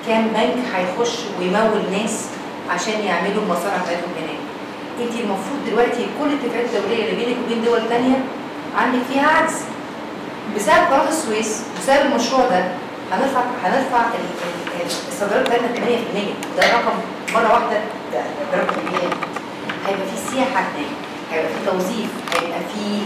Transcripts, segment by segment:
كام بنك هيخش ويمول ناس عشان يعملوا المصانع بتاعتهم هناك. انت المفروض دلوقتي كل الاتفاقات الدوليه اللي بينك وبين دول ثانيه عندك فيها عجز. بسبب قناه السويس، بسبب المشروع ده هنرفع الصادرات بتاعتنا 8%. ده رقم مره واحده، ده رقم كبير. هيبقى في سياحه هناك، هيبقى في توظيف، هيبقى في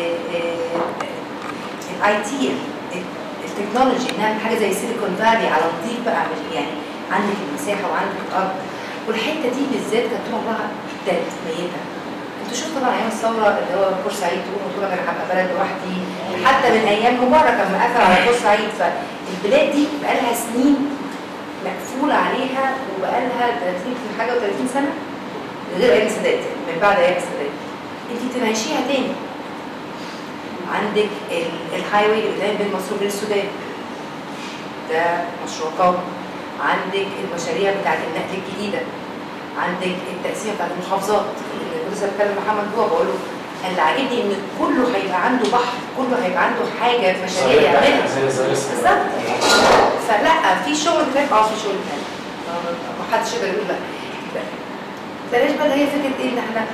الاي تي، التكنولوجي، نعمل حاجه زي سيليكون فالي على نظيف بقى، يعني عندك المساحه وعندك الارض. والحته دي بالذات كانت طول عمرها ميته. انتوا شفتوا طبعا ايام الثوره اللي هو بورسعيد تقوم وتقول انا هبقى بلد لوحدي، حتى من ايام مبارك لما قفل على بورسعيد. فالبلاد دي بقى لها سنين مقفوله عليها، وبقى لها 30 حاجه و30 سنه غير ايام السادات، من بعد ايام السادات انت تنعيشيها تاني. عندك الهاي واي اللي بيتعمل بين مصر وبين السودان، ده مشروع قومي. عندك المشاريع بتاعت النقل الجديده، عندك التقسيمه بتاعت المحافظات اللي كنت لسه بتكلم محمد جوه بقول له اللي عاجبني ان كله هيبقى عنده بحر، كله هيبقى عنده حاجه مشاريع يعملها بالظبط. فلا في شغل تاني، في شغل تاني، ما حدش يقدر يقول لا. بلاش بقى اللي هي فكره ايه ان احنا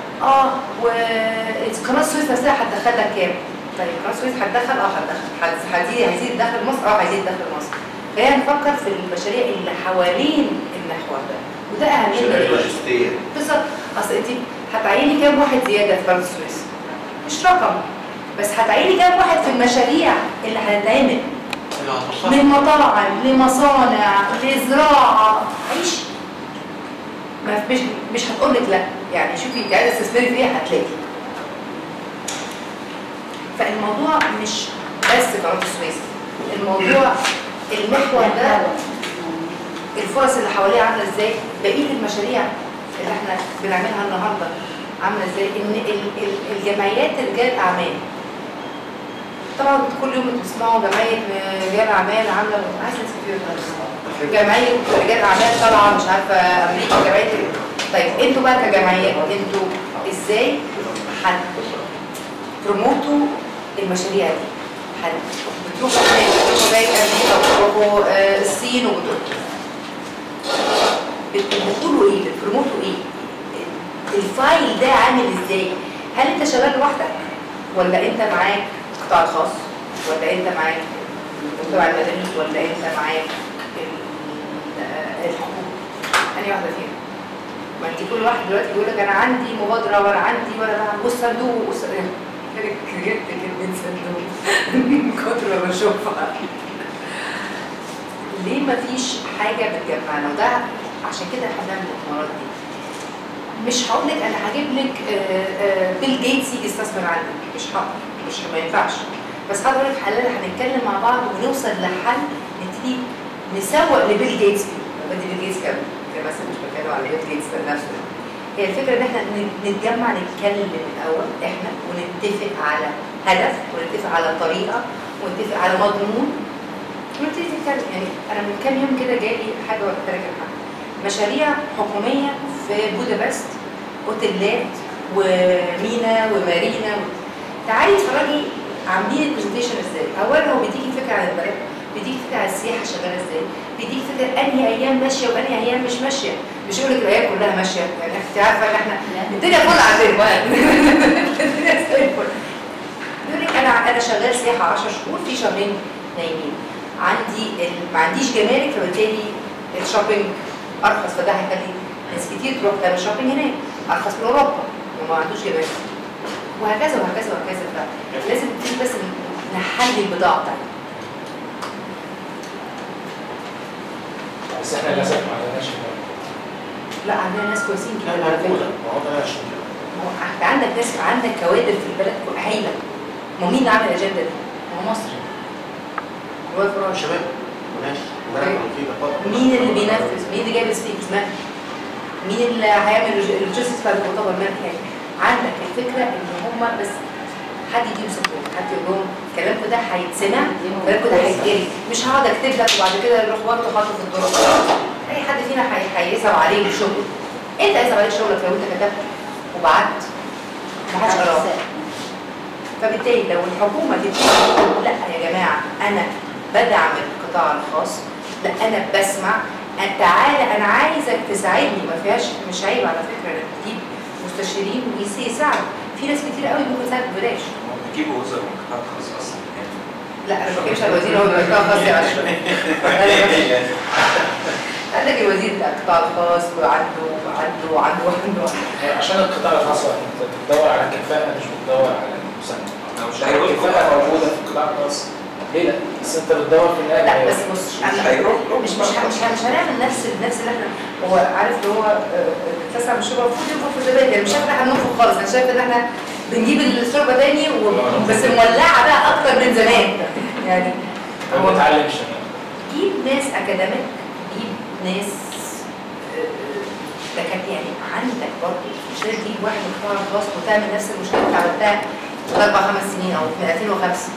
وقناه السويس نفسها هتدخل لك كام؟ طيب قناه السويس هتدخل هتدخل هيزيد دخل مصر، هيزيد دخل مصر. خلينا نفكر في المشاريع اللي حوالين المحور ده، وده اهميه بالظبط. اصل انت هتعيني كام واحد زياده في قناه السويس؟ مش رقم، بس هتعيني كام واحد في المشاريع اللي هتتعمل من مطاعم لمصانع لزراعه. عيش مش هتقول لك لا، يعني شوفي انت عايزه تستثمري فيها هتلاقي. فالموضوع مش بس قناه السويس، الموضوع المحور ده الفرص اللي حواليه عامله ازاي، بقيه المشاريع اللي احنا بنعملها النهارده عامله ازاي. ان الجمعيات رجال اعمال، طبعا كل يوم بتسمعوا جمعيه رجال اعمال عامله عايزه جمعيه رجال اعمال طالعه مش عارفه امريكا جمعيه. طيب انتوا بقى كجمعيات انتوا ازاي هتبروموتوا المشاريع دي؟ بتروحوا هناك، بتروحوا جاي امريكا، بتروحوا الصين، بتقولوا ايه؟ بتبروموتوا ايه؟ الفايل ده عامل ازاي؟ هل انت شغال لوحدك؟ ولا انت معاك القطاع الخاص؟ ولا انت معاك المجتمع المدني؟ ولا انت معاك الحكومه؟ انهي واحده فيهم؟ ما انت كل واحد دلوقتي بيقول لك انا عندي مبادره وانا عندي وانا والصندوق كرهت كلمه صندوق من كتر ما بشوفها. ليه ما فيش حاجه بتجمعنا؟ وده عشان كده احنا بنعمل المؤتمرات دي. مش هقول لك انا هجيب لك بيل جيتس يجي يستثمر عندك، مش هقدر، مش ما ينفعش، بس هقدر اقول لك حلال هنتكلم مع بعض ونوصل لحل نبتدي نسوق لبيل جيتس. بدي بيل جيتس كمان مثلا، مش بتكلم على بيل جيتس نفسه. هي الفكره ان احنا نتجمع نتكلم الاول احنا ونتفق على هدف ونتفق على طريقه ونتفق على مضمون ونبتدي نتكلم. يعني انا من كام يوم كده جالي حاجه ولا ثلاثه مشاريع حكوميه في بودابست، اوتيلات ومينا ومارينا. تعالي اتفرجي عاملين البرزنتيشن ازاي. اولا هو بيديكي فكره عن البلد، بيديكي فكره عن السياحه شغاله ازاي، بيديكي فكره انهي ايام ماشيه وانهي ايام مش ماشيه. مش يقول لك الايام كلها ماشيه، يعني انت عارفه ان احنا الدنيا فل عندنا الدنيا زي الفل. يقول لك انا شغال سياحه 10 شهور، في شهرين نايمين، ما عنديش جمارك، فبالتالي الشوبينج ارخص، فده هيخلي ناس كتير تروح تعمل شوبينج هناك ارخص من اوروبا وما عندوش جمارك، وهكذا وهكذا وهكذا. فلازم نبتدي بس نحلل البضاعه بتاعتنا. بس احنا للاسف ما عندناش. لا عندنا ناس كويسين لا جدا على فكره. ما هو ده عشان انت عندك ناس، عندك كوادر في البلد هايله. ما مين اللي عامل الاجنده دي؟ ما هو مصر. هو شباب وناس. مين اللي بينفذ؟ مين اللي جايب السبيكرز؟ مين اللي هيعمل اللوجيستكس بتاع المؤتمر؟ عندك الفكره ان هم بس حد يديهم سبورت، حد يقول لهم كلامكم ده هيتسمع، كلامكم ده هيتجري. مش هقعد اكتب لك وبعد كده نروح واخده حاطه في الدرج. اي حد فينا هيسأل عليه الشغل. انت هيسأل عليك شغلك لو انت كتبت وبعت ما حدش قراه. فبالتالي لو الحكومه تبتدي تقول لا يا جماعه انا بدعم القطاع الخاص، لا انا بسمع، تعالى انا عايزك تساعدني، ما فيهاش، مش عيب على فكره انك تجيب مستشارين ويساعدوا. في ناس كتير قوي ممكن تساعد ببلاش. بيجيبوا وزراء من قطاع خاص اصلا يعني. لا انا ما بتكلمش على الوزير، هو بيبقى قطاع خاص يا عشان عندك الوزير بتاع القطاع الخاص وعنده عشان القطاع الخاص انت بتدور على الكفاءه مش بتدور على المساهمه. مش هيروح الكفاءه موجوده في القطاع الخاص، ليه لا؟ بس انت بتدور في النهايه. لا بس بص مش هنعمل نفس اللي احنا، هو عارف اللي هو اتسع من الشوربه المفروض ينفخ في الزبادي، يعني مش شايف ان احنا هننفخ خالص، انا شايف ان احنا بنجيب الشوربه تاني بس مولعه بقى اكتر من زمان يعني. ما بنتعلمش. جيب ناس اكاديميك، جيب ناس لكن يعني عندك برضه مش لازم تجيب واحد من القطاع الخاص وتعمل نفس المشكله اللي عملتها من 4-5 سنين او من 2005.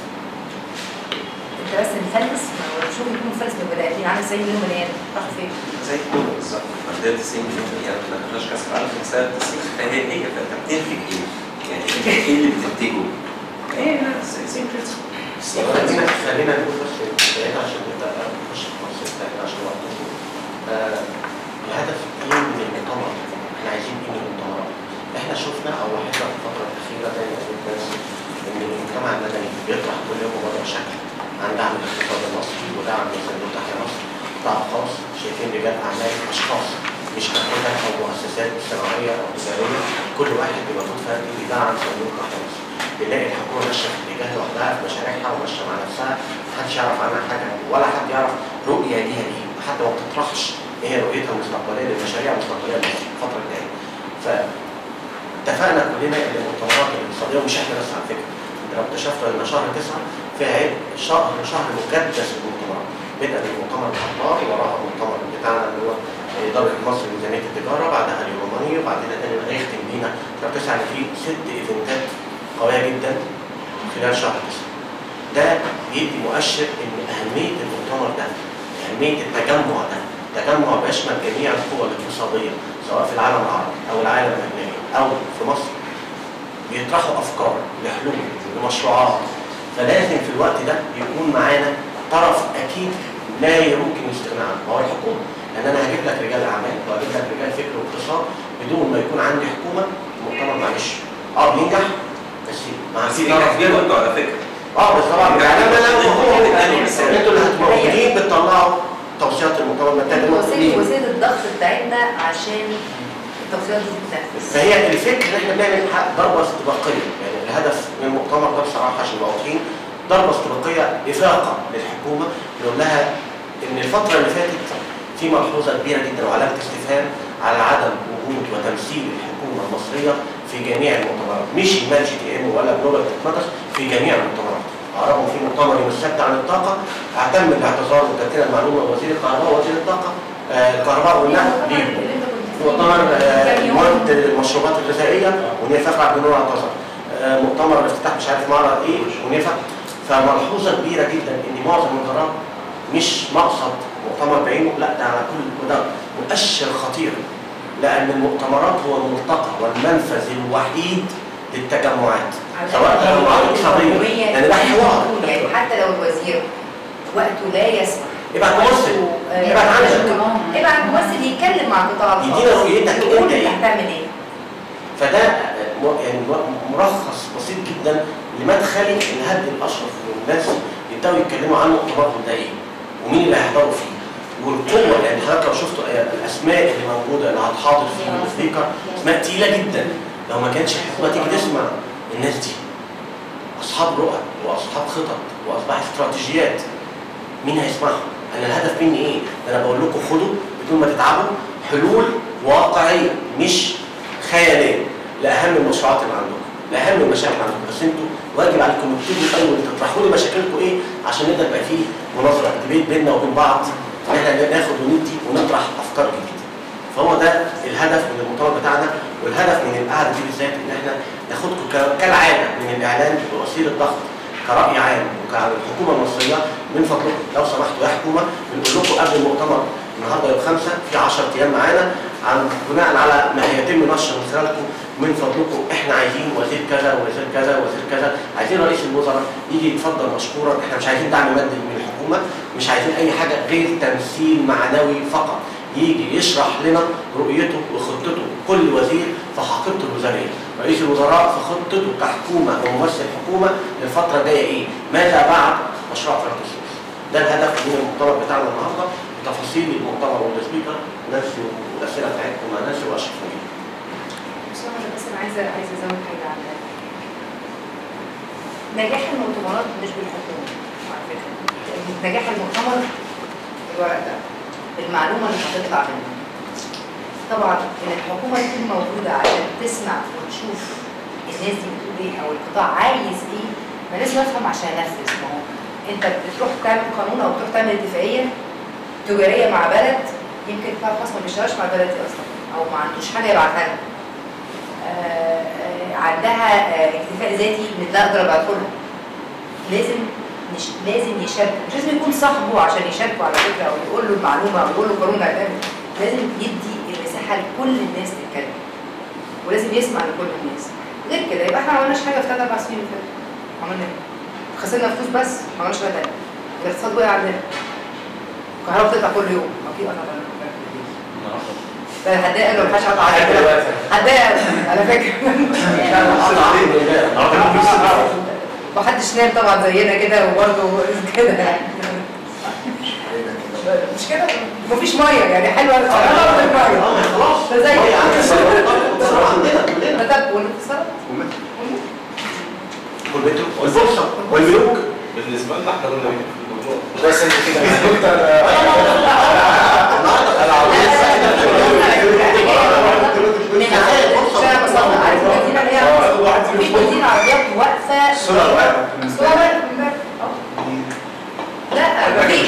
انت بس مفلس، مش ممكن يكون مفلس من البدايه، عامل 90 مليون بني ادم راح فين؟ زي الكوره بالظبط، عندنا 90 مليون بني ادم ما خدناش كاس العالم في سنه 90، فهي فانت بتنتج ايه؟ يعني ايه اللي بتنتجه؟ ايه زي كده. خلينا نقول بس بعيد عشان نبدا نخش في التفاصيل بتاعتنا عشان الوقت يكون. الهدف ايه من المؤتمر؟ احنا عايزين ايه من المؤتمرات؟ احنا شفنا او لاحظنا في الفتره الاخيره زي ما قلت الناس ان المجتمع المدني بيطرح كل يوم مبادره شكل عن دعم الاقتصاد المصري ودعم صندوق تحيا مصر، قطاع خاص، شايفين رجال اعمال اشخاص مش كتله او مؤسسات صناعيه او تجاريه، كل واحد بمجهود فردي بيدعم صندوق تحيا مصر. بنلاقي الحكومه ماشيه في اتجاه لوحدها في مشاريعها وماشيه مع نفسها، محدش يعرف عنها حاجه ولا حد يعرف رؤيه ليها ايه، حتى ما بتطرحش ايه هي رؤيتها المستقبليه للمشاريع المستقبليه لمصر الفتره الجايه. فاتفقنا كلنا ان المؤتمرات الاقتصاديه، ومش احنا بس على فكره، انت لو اكتشفت ان شهر 9 فيها عيد شهر مكدس للمؤتمرات، بدأ بالمؤتمر الأخبار وراها المؤتمر بتاعنا اللي هو إدارة مصر لميزانية التجارة، بعدها اليورومانية، وبعدين تاني هيختم بينا شهر 9 اللي فيه 6 إيفنتات قوية جدا خلال شهر 9. ده بيدي مؤشر إن أهمية المؤتمر ده، أهمية التجمع ده، تجمع بيشمل جميع القوى الاقتصادية سواء في العالم العربي أو العالم الأجنبي أو في مصر، بيطرحوا أفكار لحلول لمشروعات، فلازم في الوقت ده يكون معانا طرف اكيد لا يمكن الاستغناء عنه هو الحكومه، لان انا هجيب لك رجال اعمال وهجيب لك رجال فكر واقتصاد بدون ما يكون عندي حكومه. المؤتمر معلش بينجح بس مع في طرف كبير برضه على فكره. بس طبعا انتوا اللي هتبقوا بتطلعوا توصيات المؤتمر وسيله الضغط بتاعتنا عشان التوصيات دي تتنفذ. فهي الفكره ان احنا بنعمل ضربه استباقيه، يعني الهدف من المؤتمر ده بصراحه عشان نبقى واضحين ضربه استباقيه افاقه للحكومه، نقول لها ان الفتره اللي فاتت في ملحوظه كبيره جدا وعلامه استفهام على عدم وجود وتمثيل الحكومه المصريه في جميع المؤتمرات، مش المال GTM ولا جلوبال تكنولوجي، في جميع المؤتمرات. اعرفهم في مؤتمر يوم السبت عن الطاقه، اعتم بالاعتذار وكانت المعلومه وزير الكهرباء ووزير الطاقه الكهرباء والنقل ليهم. مؤتمر مواد المشروبات الغذائيه ونفاق عبد النور اعتذر. مؤتمر الافتتاح مش عارف معرض ايه ونفاق. فملحوظه كبيره جدا ان معظم القرارات مش مقصد مؤتمر بعينه، لا ده على كل وده مؤشر خطير، لان المؤتمرات هو الملتقى والمنفذ الوحيد للتجمعات سواء تجمعات اقتصاديه، لان ده حوار. يعني حتى لو الوزير وقته لا يسمح ابعت ممثل، ابعت ممثل يتكلم مع القطاع الخاص يدينا رؤيتك انت ايه هتعمل ايه. فده يعني ملخص بسيط جدا لمدخل الهد الاشرف والناس يبداوا يتكلموا عن مؤتمرهم ده ايه ومين اللي هيحضروا فيه والقوه. يعني حضرتك لو شفتوا الاسماء اللي موجوده اللي هتحاضر فيه السبيكر اسماء تقيله جدا، لو ما كانش الحكومه تيجي تسمع الناس دي اصحاب رؤى واصحاب خطط واصحاب استراتيجيات، مين هيسمعهم؟ انا الهدف مني ايه؟ انا بقول لكم خدوا بدون ما تتعبوا حلول واقعيه مش خياليه لاهم المشروعات اللي عندكم، لاهم المشاكل عندكم، بس انتوا واجب عليكم تبتدوا الاول تطرحوا لي مشاكلكم ايه عشان نقدر يبقى فيه مناظره ديبيت بيننا وبين بعض، ان احنا ناخد وندي ونطرح افكار جديده. فهو ده الهدف من المؤتمر بتاعنا، والهدف من القعده دي بالذات ان احنا ناخدكم كالعاده من الاعلان بوسيله ضغط كرأي عام وكالحكومه المصريه، من فضلكم لو سمحتوا يا حكومه بنقول لكم قبل المؤتمر النهارده يوم 5 في 10 ايام معانا عن بناء على ما هيتم نشر من خلالكم، من فضلكم احنا عايزين وزير كذا ووزير كذا ووزير كذا، عايزين رئيس الوزراء يجي يتفضل مشكورا، احنا مش عايزين دعم مادي من الحكومه مش عايزين اي حاجه غير تمثيل معنوي فقط، يجي يشرح لنا رؤيته وخطته كل وزير في حقيبته الوزاريه، رئيس الوزراء في خطته كحكومه وممثل حكومه للفتره الجايه ايه؟ ماذا بعد مشروع قناه السويس؟ ده الهدف من المؤتمر بتاعنا النهارده، تفاصيل المؤتمر والسبيكر نانسي والاسئله بتاعتكم مع نانسي واشرف نبيل. بس انا عايزه ازود حاجه عن نجاح المؤتمرات مش بالحكومه على فكره. نجاح المؤتمر الورق ده، المعلومه اللي هتطلع منه. طبعا ان الحكومه تكون موجوده عشان تسمع وتشوف الناس دي بتقول ايه او القطاع عايز ايه، ما لازم افهم عشان انفذ. ما هو انت بتروح تعمل قانون او بتروح تعمل اتفاقيه تجاريه مع بلد يمكن فيها خاص ما بيشتغلش مع البلد دي اصلا او ما عندوش حاجه يبعتها لها. عندها اكتفاء ذاتي من لا اقدر ابعته لها. لازم يشارك، مش لازم يكون صاحبه عشان يشاركه على فكره او يقول له المعلومه او يقول له القانون ده هيتعمل. لازم يدي المساحه لكل الناس تتكلم ولازم يسمع لكل الناس. غير كده يبقى احنا ما عملناش حاجه في 3 4 سنين اللي فاتوا. عملنا ايه؟ خسرنا فلوس بس ما عملناش حاجه ثانيه. الاقتصاد وقع عندنا. الكهرباء بتقطع كل يوم، اكيد انا ده هتضايق لو محدش قطع عليك دلوقتي. هتضايق على فكره. محدش نام طبعا زينا كده وبرضه كده يعني. مش كده؟ مفيش ميه يعني حلوه الكهرباء والميه. خلاص ده زي عندنا كلنا. طب والاتصالات؟ والمترو والبورصه والبنوك. بالنسبه لنا احنا كنا الموضوع بس انت كده قلت في مدينة عربيات واقفة صورة لا مفيش.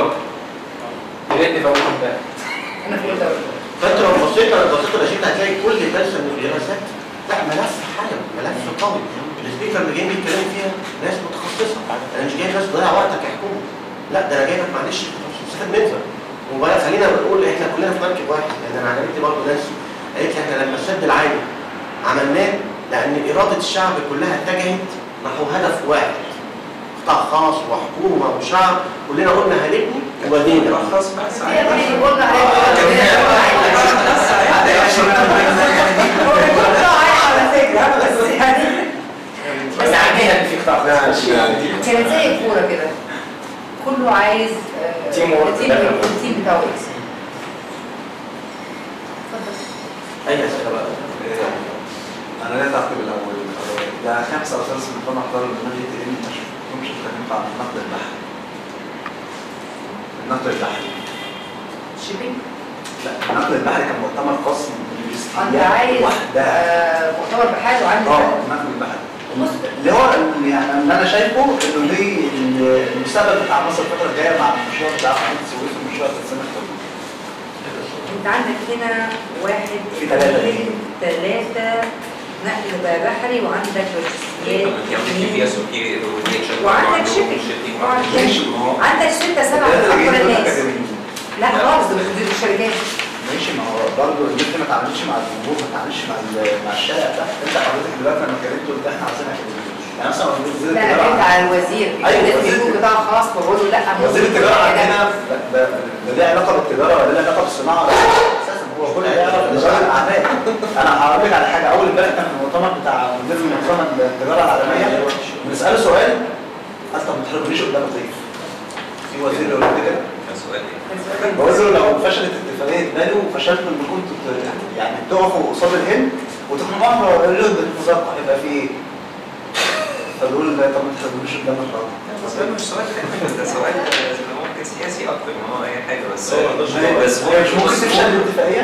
أنا في الدولة. فانت لو بصيت الرشيد هتلاقي كل جلسه من الجلسات لا ملف حاجه، ملف قوي. السبيكر اللي جايين بيتكلموا فيها ناس متخصصه، انا مش جايب ناس تضيع وقتك يا حكومه، لا ده انا جايبك معلش تستفاد منها. وبقى خلينا بنقول احنا كلنا في مركب واحد، لان انا عجبتني برضه نانسي قالت لي احنا لما السد العالي عملناه لان اراده الشعب كلها اتجهت نحو هدف واحد، قطاع خاص وحكومه وشعب، كلنا قلنا هنبني وبنينا. خلاص بقى بس عندنا في قطاع كانت زي الكوره كده، كله عايز التيم بتاعه يكسب. اي اسئله بقى؟ انا لا تعقيب الاول ده 5 أو 6 من محضر البرنامج التقريبي مش اتكلمت عن النقد البحري. النقد البحري شيبينج؟ لا النقد البحري كان مؤتمر خاص انت عايز مؤتمر بحري وعندي النقد البحري اللي هو يعني اللي انا شايفه انه دي المستقبل بتاع مصر الفتره الجايه مع المشروع بتاع قناه السويس والمشروع بتاع السنه الجايه. انت عندك هنا 1 2 3 نقل بحري وعندك لوجستيات وعندك شيبينج عندك 6 7 اكبر الناس. لا خالص ده مش الشركات. ماشي ما هو برضه النت ما اتعاملش مع الجمهور، ما اتعاملش مع الشارع ده. انت حضرتك دلوقتي لما كلمت قلت احنا عايزينها كده. يعني مثلا وزير التجاره لا انت على الوزير الناس قطاع خاص بقول له لا وزير التجاره عندنا ده ليه علاقه بالتجاره ولا ليه علاقه بالصناعه؟ اساسا هو كل ده علاقه باداره الاعمال. انا هقول لك على حاجه، اول امبارح كان المؤتمر بتاع مدير منظمه التجاره العالميه بنساله سؤال انت ما تحرجنيش قدام الضيف. في وزير يقول لي كده بوزره لو فشلت اتفاقيه بالي وفشلت ان كنتوا يعني تقفوا قصاد الهند وتقنعوا امر له بالمذاكره هيبقى في ايه؟ فبقول طب ما تحرجونيش قدام الراجل. بس ده مش سؤال ده سؤال ممكن سياسي اكتر ما هو اي حاجه بس هو مش ممكن تفشل الاتفاقيه؟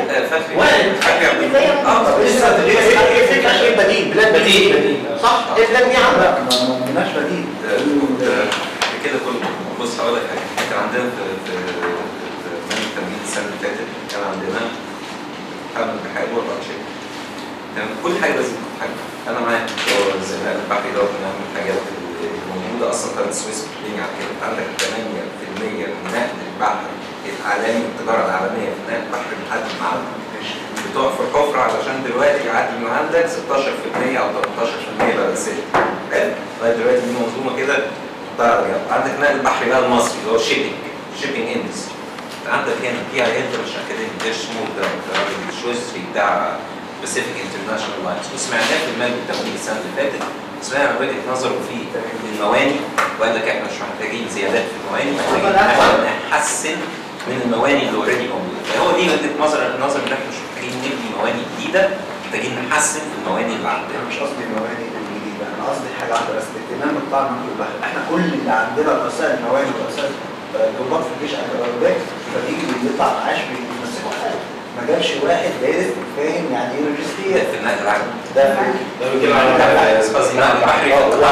ايه فكره شيء بديل بلاد بديل صح؟ ايه بلاد دي عامله؟ ما عندناش بديل كده كله. بص هقول لك حاجه، كان عندنا في برنامج التمويل السنه اللي فاتت كان عندنا حمل بحاجه واربع شركات. تمام كل حاجه لازم تكون حاجه. انا معاك الزمالك البحري ده من اهم الحاجات الموجوده اصلا قناه السويس بتبني على كده. عندك 8% من نقل البحر العالمي التجاره العالميه في نقل البحر بتعدي معانا. بتقف في الحفره علشان دلوقتي يعدي من عندك 16% او 13% بقى 6. حلو؟ لغايه دلوقتي دي منظومه كده حطها على جنب. عندك نقل البحري بقى المصري اللي هو شيبنج اندستري. عندك هنا بي اي ال مش اكاديمي ده شمول ده الراجل الشويسري بتاع باسيفيك انترناشونال لاينز، وسمعناه في المال والتمويل السنه اللي فاتت، سمعنا وجهه نظره في المواني وقال لك احنا مش محتاجين زيادات في المواني، محتاجين نحسن من المواني اللي اوريدي موجوده. فهو دي وجهه نظر ان احنا مش محتاجين نبني مواني جديده، محتاجين نحسن في المواني اللي عندنا. مش قصدي المواني الجديده، انا قصدي حاجه واحده بس، الاهتمام بقطاع النقل البحري. احنا كل اللي عندنا رؤساء المواني ورؤساء الضباط في الجيش الاوروبي فبيجي بيطلع معاش بيمسكوا حاجه، ما جابش واحد دارس فاهم يعني ايه لوجستيات. ده في النقل العام. ده بيتكلم على قصدي نقل البحري.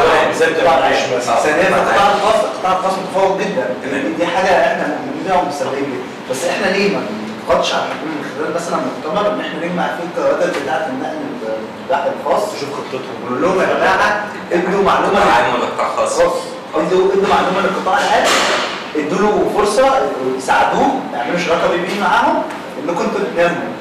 ثانيا القطاع الخاص متفوق جدا، دي حاجه احنا بنعملها مستقبلين جدا، بس احنا ليه ما نضغطش على الحكومه من خلال مثلا مؤتمر ان احنا نجمع فيه الكوادر بتاعه النقل البحري الخاص، تشوف خطتهم ونقول لهم يا جماعه ادوا معلومه قطاع عام ولا قطاع خاص؟ ادوا معلومه للقطاع العام، ادوا له فرصه يساعدوه، يعملوا شراكه بينهم معاهم انكم انتوا تنموا.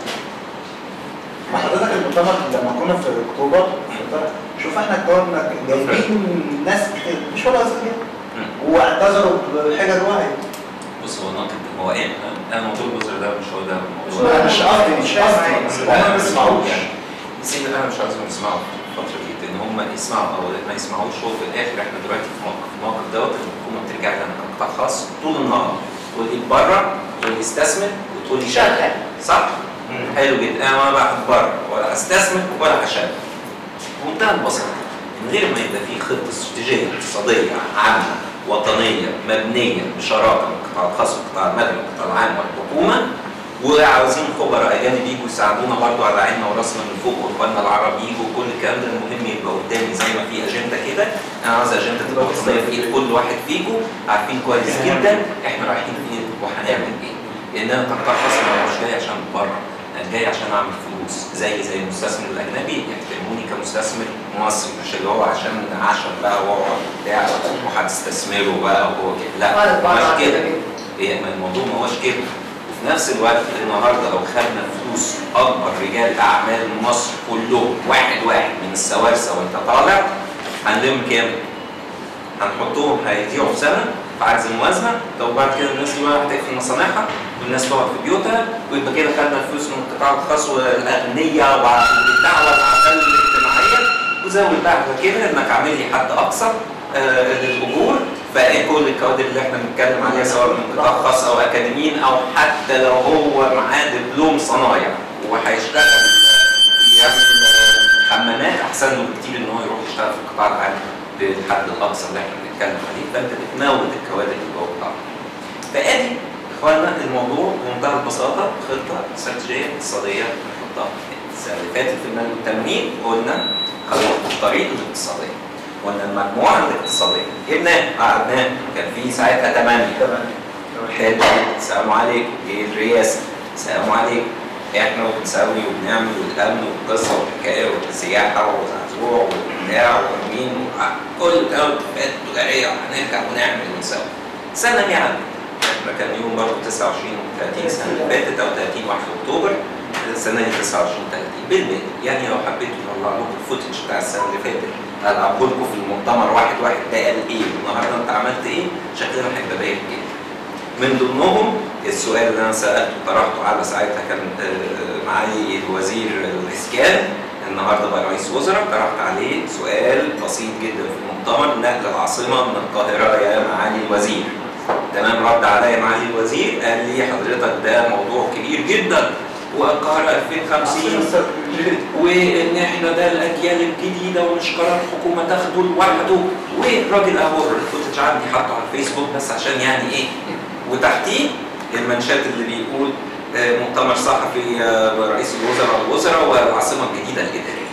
ما حضرتك المؤتمر لما كنا في اكتوبر شوف احنا كنا جايبين ناس كتير مش ولا صغير واعتذروا بحجج واحد. بص هو ناقد هو ايه؟ انا موضوع الجزر ده مش هو ده الموضوع. انا مش قصدي هم ما بيسمعوش يعني سيب انا مش عايزهم يسمعوا الفتره دي، ان هم يسمعوا او ما يسمعوش. هو في الاخر احنا دلوقتي في الموقف دوت الحكومه بترجع لنا كقطاع خاص طول النهار، تقول لي بره وتقول لي استثمر وتقول لي شغل، صح؟ حلو جدا. انا ما باخد بره ولا استثمر ولا هشغل. بمنتهى البساطه من غير ما يبقى في خطه استراتيجيه اقتصاديه عامه وطنيه مبنيه بشراكه من القطاع الخاص والقطاع المدني والقطاع العام والحكومه، وعاوزين خبراء اجانب يجوا يساعدونا برضو على عيننا وراسنا من فوق، واخواننا العرب يجوا، كل الكلام ده المهم يبقى قدامي زي ما في اجنده كده. انا عاوز اجنده تبقى وطنيه في ايد كل واحد فيكم، عارفين كويس جدا احنا رايحين فين وهنعمل ايه. لان انا كقطاع خاص مش جاي عشان بره، انا جاي عشان اعمل فلوس زي المستثمر الاجنبي يحترموني كمستثمر مصري، مش اللي هو عشان عشان بقى واقعد بتاع وهتستثمره بقى وهو كده، لا مش كده. هي الموضوع ما هوش كده. وفي نفس الوقت النهارده لو خدنا فلوس اكبر رجال اعمال مصر كلهم واحد من السوارسه وانت طالع، هنلم كام؟ هنحطهم هيضيعوا في سنه في عجز الموازنه. طب بعد كده الناس دي بقى هتقفل مصانعها والناس تقعد في بيوتها، ويبقى كده خدنا الفلوس من القطاع الخاص والاغنياء والدعوه الاعمال الاجتماعيه، وزود بقى كده انك عامل لي حد اقصى للاجور. فايه كل الكوادر اللي احنا بنتكلم عليها سواء من قطاع خاص او اكاديميين او حتى لو هو معاه دبلوم صنايع وهيشتغل يعمل حمامات، احسن له بكتير ان هو يروح يشتغل في القطاع العام بالحد الاقصى اللي احنا بنتكلم عليه. فانت بتموت الكوادر اللي جوه القطاع. فادي اخواننا الموضوع بمنتهى البساطه، خطه استراتيجيه اقتصاديه نحطها. السنه اللي فاتت في المال والتموين قلنا خلينا في الطريق الاقتصاديه، قلنا المجموعه الاقتصاديه جبناه قعدناه، كان في ساعتها 8 حلو. السلام عليكم، ايه الرئاسه؟ السلام عليكم، احنا وبنسوي وبنعمل والامن والقصه والحكايه والسياحه والزعزوع والبتاع والمين كل الاتفاقات التجاريه وهنرجع ونعمل ونسوي. سنه يعني احنا كان يوم برضه 29 و30 السنه اللي فاتت او 30 1 اكتوبر السنه دي 29 30 بالمية. يعني لو حبيتوا نطلع لكم الفوتج بتاع السنه اللي فاتت هلعبه لكم في المؤتمر واحد ده قال ايه والنهارده انت عملت ايه، شكلنا هيبقى باين جدا. من ضمنهم السؤال اللي انا سالته طرحته على ساعتها كان معالي الوزير الاسكان، النهارده بقى رئيس وزراء، طرحت عليه سؤال بسيط جدا في المؤتمر: نقل العاصمه من القاهره يا معالي الوزير. تمام، رد عليا معالي الوزير قال لي حضرتك ده موضوع كبير جدا والقاهره 2050 وان احنا ده الاجيال الجديده ومش قرار الحكومه تاخده لوحده. والراجل اهو الفوتج عندي حاطه على الفيسبوك بس عشان يعني ايه، وتحتيه المنشات اللي بيقول مؤتمر صحفي رئيس الوزراء والعاصمه الجديده الاداريه.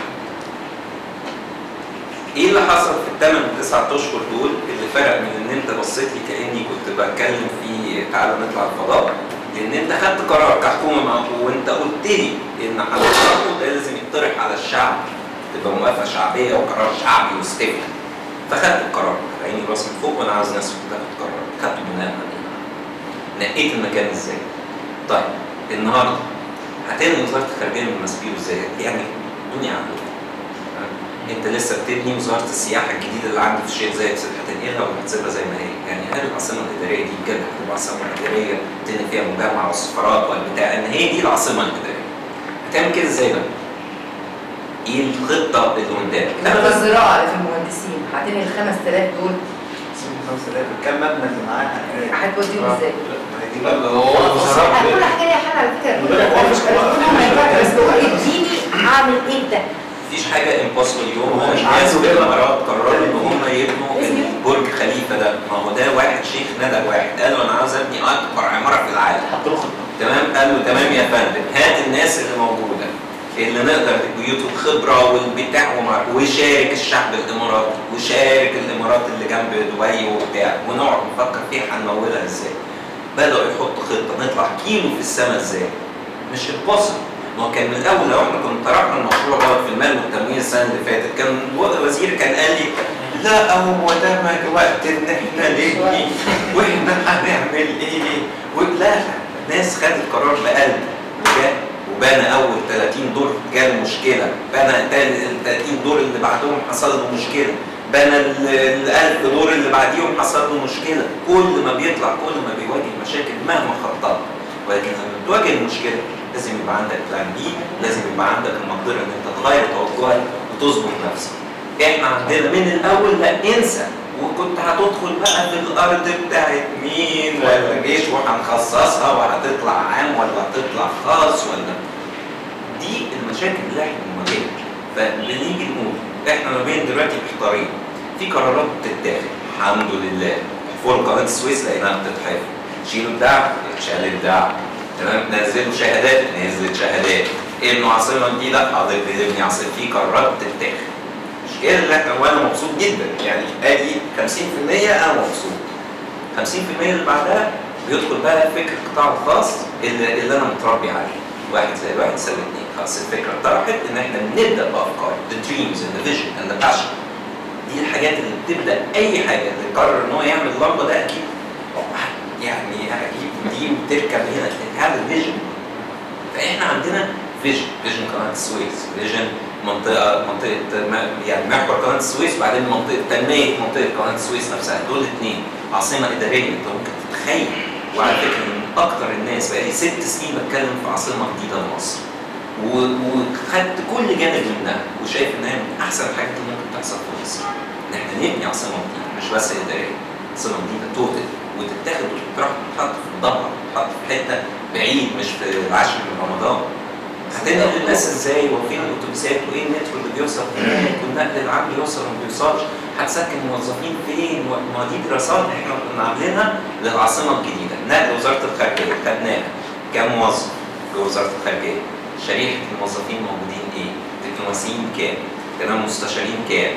ايه اللي حصل في الثمان 9 اشهر دول اللي فرق من ان انت بصيت لي كاني كنت بتكلم في تعالى نطلع الفضاء، لان انت خدت قرار كحكومه معاك وانت قلت لي ان حضرتك ده لازم يطرح على الشعب، تبقى موافقه شعبيه وقرار شعبي واستفتاء. فخدت القرار عيني راس من فوق وانا عاوز ناس تاخد قرار، خدته بناء عليه. نقيت المكان ازاي؟ طيب النهارده هتنقل وزاره الخارجيه من مسبيرو ازاي؟ يعني الدنيا عندكم انت لسه بتبني وزاره السياحه الجديده اللي عندك في الشيخ زايد هتنقلها وهتسيبها زي ما هي، يعني هل العاصمه الاداريه دي بجد هتبقى عاصمه اداريه تنقل فيها مجمع والسفارات ولا بتاع ان هي دي العاصمه الاداريه؟ هتعمل كده ازاي بقى؟ ايه الخطه اللي قدامك؟ في الزراعه اللي في المهندسين هتنقل ال 5000 دول 5000 كام مبنى اللي معاها؟ هتوديهم ازاي؟ هو الوزارات كل حاجه ليها حل على فكره، ما ينفعش بس هو اديني اعمل ايه ده؟ مفيش حاجه امبوسيبل اليوم. هو مش الناس عايزه في كده. الامارات قرروا ان هم يبنوا برج خليفه ده، ما هو ده واحد شيخ ندى واحد قال له انا عاوز ابني اكبر عماره في العالم. حط له خطه. تمام، قال له تمام يا فندم، هات الناس اللي موجوده اللي نقدر بيوتهم خبره والبتاع وشارك الشعب الاماراتي وشارك الامارات اللي جنب دبي وبتاع، ونقعد نفكر فيها هنمولها ازاي. بدأوا يحطوا خطه نطلع كيلو في السماء ازاي. مش امبوسيبل. ما هو كان من الاول لو احنا كنا طرحنا المشروع دوت في المال والتمويل السنه اللي فاتت كان الوزير كان قال لي لا هو ده ما وقت ان احنا نبني واحنا هنعمل ايه؟ ولا ناس خدت قرار بقلب وجاء وبنى اول 30 دور كان مشكله، بنى ال 30 دور اللي بعدهم حصل له مشكله، بنى ال 1000 دور اللي بعديهم حصل له مشكله، كل ما بيطلع كل ما بيواجه مشاكل مهما خططت، ولكن لما بتواجه المشكله لازم يبقى عندك بلان بي، لازم يبقى عندك المقدره ان انت تغير توجهك وتظبط نفسك. احنا عندنا من الاول لا انسى، وكنت هتدخل بقى في الارض بتاعت مين ولا جيش وهنخصصها وهتطلع عام ولا هتطلع خاص ولا دي المشاكل اللي احنا بنواجهها. فبنيجي نقول احنا ما بين دلوقتي محتارين في قرارات بتتاخد الحمد لله، فوق قناه السويس لقيناها بتتحفر، شيلوا الدعم اتشال الدعم، تمام، نزلوا شهادات نزلت شهادات، ابنوا عاصمه جديده حاضر بنبني عاصمه، في قرارات بتتاخد. المشكله اللي احنا وانا مبسوط جدا يعني ادي 50% انا مبسوط. 50% اللي بعدها بيدخل بقى فكر القطاع الخاص اللي انا متربي عليه. 1+1=2 خلاص الفكره اتطرحت ان احنا نبدا بافكار the dreams and the vision and the passion. دي الحاجات اللي بتبدا اي حاجه اللي قرر ان هو يعمل اللمبه ده اكيد يعني اكيد دي بتركب هنا هذا الفيجن. فاحنا عندنا فيجن قناه السويس، فيجن منطقه يعني محور قناه السويس وبعدين تنميه منطقه قناه السويس نفسها، دول الاثنين عاصمه اداريه انت ممكن تتخيل. وعلى فكره من اكثر الناس بقالي 6 سنين بتكلم في عاصمه جديده لمصر وخدت كل جانب منها وشايف انها من احسن الحاجات اللي ممكن تحصل في مصر ان احنا نبني عاصمه جديده مش بس اداريه، عاصمه جديده توتال وتتاخد وتتراح وتتحط في الضبع وتتحط في حته بعيد مش في العاشر من رمضان. هتنقل الناس ازاي وفين الاتوبيسات وايه المترو اللي بيوصل هناك والنقل العام بيوصل وما بيوصلش، هتسكن موظفين فين؟ ما دي دراسات احنا كنا عاملينها للعاصمه الجديده. نقل وزاره الخارجيه خدناها كام موظف لوزاره الخارجيه؟ شريحه الموظفين موجودين ايه؟ دبلوماسيين كام؟ تمام، مستشارين كام؟